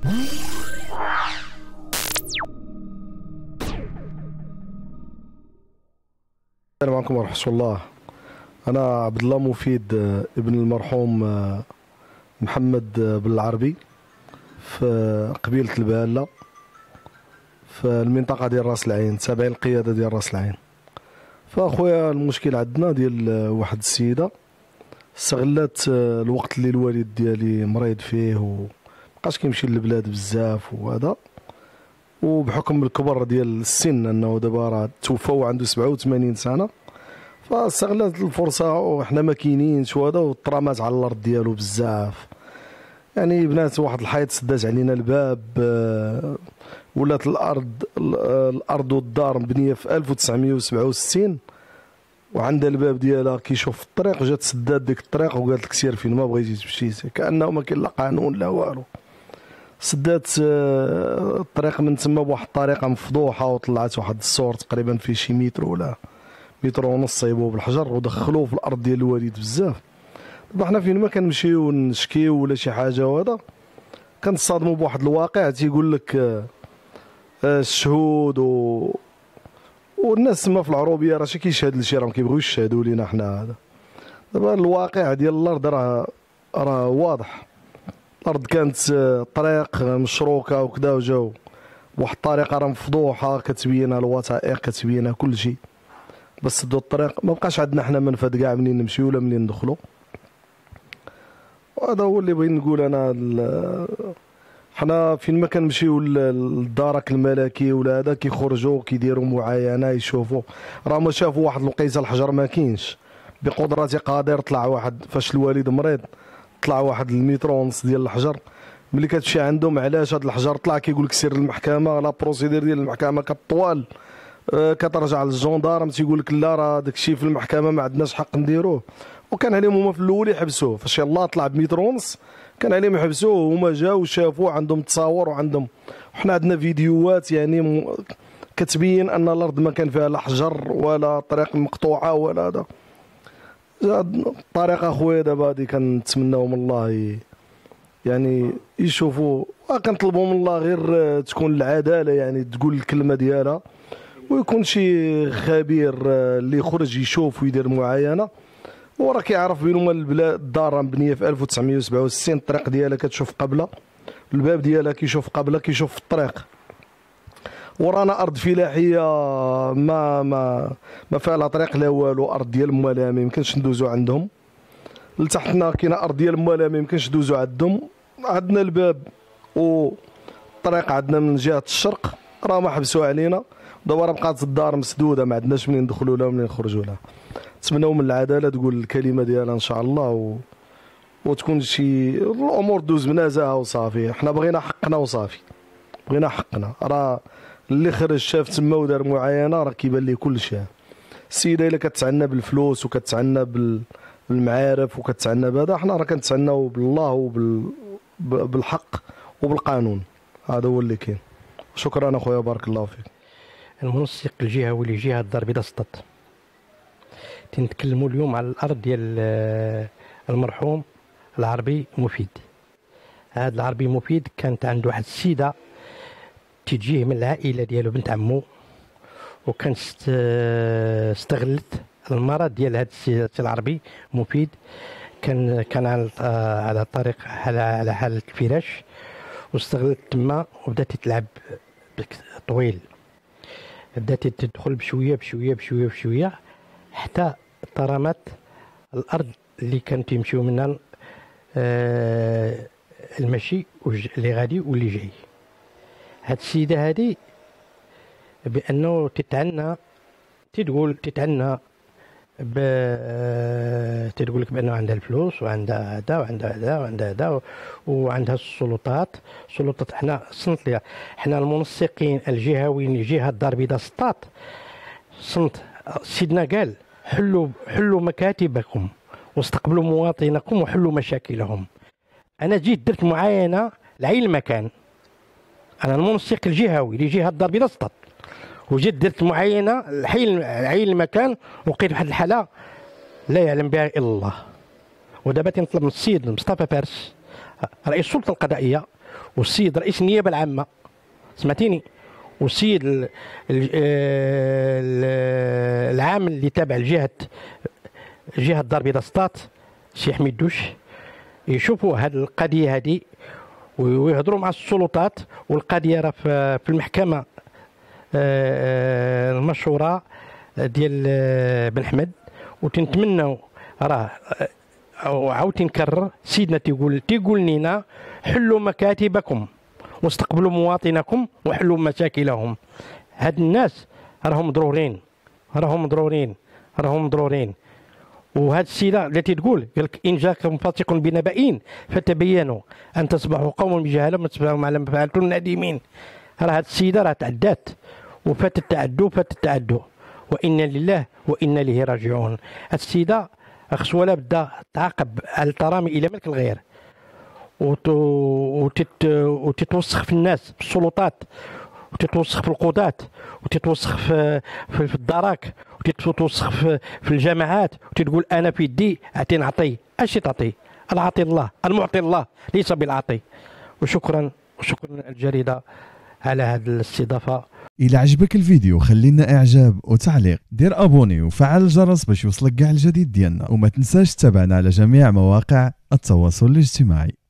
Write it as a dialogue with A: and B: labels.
A: السلام عليكم ورحمة الله. أنا عبد الله مفيد ابن المرحوم محمد بن العربي في قبيلة البالة في المنطقة ديال راس العين، تابعين القيادة ديال راس العين. فأخويا المشكل عندنا ديال واحد السيدة استغلت الوقت اللي الوالد ديالي مريض فيه ومبقاش كيمشي للبلاد بزاف وهذا، وبحكم الكبر ديال السن انه دابا راه توفى وعنده 87 سنه، فاستغلت الفرصه وحنا ما كاينينش وهذا، وطرامات على الارض ديالو بزاف. يعني بنات واحد الحيط سدات علينا الباب، ولات الارض والدار مبنيه في 1967 وعندها الباب ديالها كيشوف في الطريق، جات سدات ديك الطريق وقالت لك سير فين ما بغيتي تمشي، كانه ما كاين لا قانون لا والو. سدات الطريق من تما بواحد الطريقه مفضوحه، وطلعت واحد السور تقريبا فيه شي متر ولا متر ونص، صايبوه بالحجر ودخلوه في الارض ديال الوالد بزاف. دابا حنا فين ما كنمشيو نشكيو ولا شي حاجه وهذا كنتصادموا بواحد الواقع تيقول لك الشهود والناس تما في العروبيه راه شي كيشهد لشي، راه ما كيبغيوش يشهدوا لينا حنا. هذا دابا الواقع ديال الارض راه واضح. الارض كانت طريق مشروكه وكذا، وجاو بواحد الطريقه راه مفضوحه كتبينها الوثائق كتبينها كل شيء، بس سدوا الطريق ما بقاش عندنا حنا منفذ كاع منين نمشيو ولا منين ندخلوا. وهذا هو اللي بغيت نقول انا. حنا فين ما كنمشيو للدرك الملكي ولا هذا كيخرجوا كيديروا معاينه يشوفوا، راه ما شافوا واحد الوقيته الحجر ما كاينش، بقدرة قادر طلع واحد فاش الوالد مريض طلع واحد المتر ونص ديال الحجر. ملي كتمشي عندهم علاش هذا الحجر طلع كيقول لك سير للمحكمه، لا بروسيدير ديال المحكمه كطوال، كترجع للجندارم تيقول لك لا راه داك الشيء في المحكمه ما عندناش حق نديروه. وكان عليهم هما في الاول يحبسوه، فاش يلاه طلع بمتر ونص كان عليهم يحبسوه، وهما جاو وشافوه عندهم تصاور وعندهم، وحنا عندنا فيديوهات يعني كتبين ان الارض ما كان فيها لا حجر ولا طريق مقطوعه ولا هذا. الطريقه اخويا دابا هادي كنتمناو من الله يعني يشوفوا، وكنطلبوا من الله غير تكون العداله، يعني تقول الكلمه ديالها، ويكون شي خبير اللي يخرج يشوف ويدير معاينه. وراه كيعرف بين هما البلاد، الدار مبنيه في 1967، الطريق ديالها كتشوف قبله، الباب ديالها كيشوف قبله كيشوف في الطريق. ورانا ارض فلاحيه ما فيها لا طريق لا والو، ارض ديال موالاه ما يمكنش ندوزو عندهم. لتحتنا كاينه ارض ديال موالاه ما يمكنش ندوزو عندهم. عندنا الباب والطريق عندنا من جهه الشرق راه ما حبسوا علينا، دابا راه بقات الدار مسدوده ما عندناش منين ندخلوا لها ومنين نخرجوا لها. نتمناو من العداله تقول الكلمه ديالها ان شاء الله وتكون شي الامور دوز بنزاهه وصافي. حنا بغينا حقنا وصافي، بغينا حقنا. راه اللي خرج شاف تما ودار معاينه راه كيبان ليه كل شيء. السيده الا كتعنى بالفلوس وكتعنى بالمعارف وكتعنى بهذا، حنا راه كنتعناو بالله بالحق وبالقانون. هذا هو اللي كاين. شكرا اخويا بارك الله فيك.
B: المنسق الجهوي لجهه الدار البيضاء سطات، تنتكلموا اليوم على الارض ديال المرحوم العربي مفيد. هذا العربي مفيد كانت عنده واحد السيده تجيه من العائله ديالو بنت عمو، وكانت استغلت المرض ديال هذا السيد العربي مفيد. كان على الطريق على حاله الفراش، واستغلت تما وبدات تلعب طويل، بدات تدخل بشويه بشويه بشويه بشويه حتى ترمت الارض اللي كانوا تيمشيو منها المشي اللي غادي واللي جاي. هاد السيده هادي بانه تتعنى تقول لك بانه عندها الفلوس وعندها هذا وعندها هذا وعندها هذا وعندها السلطات. حنا صنت ليها، حنا المنسقين الجهويين لجهه الدار البيضاء سطات، صنت سيدنا قال حلوا مكاتبكم واستقبلوا مواطنكم وحلوا مشاكلهم. انا جيت درت معاينه لعين المكان، انا المنسق الجهوي لجهه الدار البيضاء سطات، وجيت درت معاينه لعين المكان، وقيت واحد الحاله لا يعلم بها الا الله. ودابا تنطلب من السيد مصطفى فارس رئيس السلطه القضائيه والسيد رئيس النيابه العامه، سمعتيني، والسيد العامل اللي تابع الجهه الدار البيضاء سطات سي حميد دوش، يشوفوا هذه القضيه هذه ويهضروا مع السلطات. والقضيه راه في المحكمه المشهوره ديال بن حمد، وتنتمنوا راه وعاود نكرر سيدنا تيقول لينا حلوا مكاتبكم واستقبلوا مواطنكم وحلوا مشاكلهم. هاد الناس راهم ضرورين. وهاد السيده التي تقول لك ان جاكم فاسق بنبأ فتبينوا ان تصبحوا قوما بجهاله ما تصبحوا ما لم فعلتم نادمين. راه هاد السيده راه تعدات وفات التعدوا وإنا لله وإنا إليه راجعون. هاد السيده خص ولا بدا تعاقب على الترامي الى ملك الغير، وتتوسخ في الناس في السلطات، وتتوسخ في القضاة، وتتوسخ في الدراك، وتتوسخ في الجامعات، وتقول انا في يدي اعطي نعطي. اش تعطي؟ العطي الله، المعطي الله ليس بالعطي. وشكرا الجريده على هذه الاستضافه.
C: إلا عجبك الفيديو خلينا اعجاب وتعليق، دير ابوني وفعل الجرس باش يوصلك كاع الجديد ديالنا، وما تنساش تتابعنا على جميع مواقع التواصل الاجتماعي.